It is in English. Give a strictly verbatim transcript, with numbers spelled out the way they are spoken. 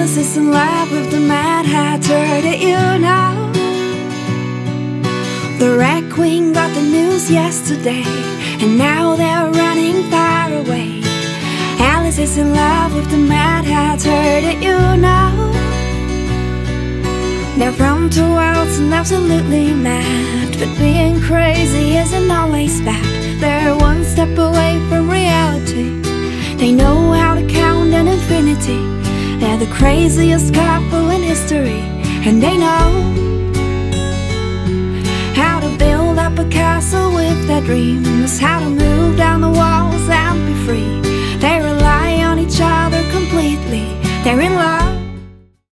Alice is in love with the Mad Hatter, did you know? The Red Queen got the news yesterday, and now they're running far away. Alice is in love with the Mad Hatter, did you know? They're from two worlds and absolutely mad, but being crazy isn't always bad. They're one step away from reality. They know how to count an infinity. They're the craziest couple in history, and they know how to build up a castle with their dreams, how to move down the walls and be free. They rely on each other completely. They're in love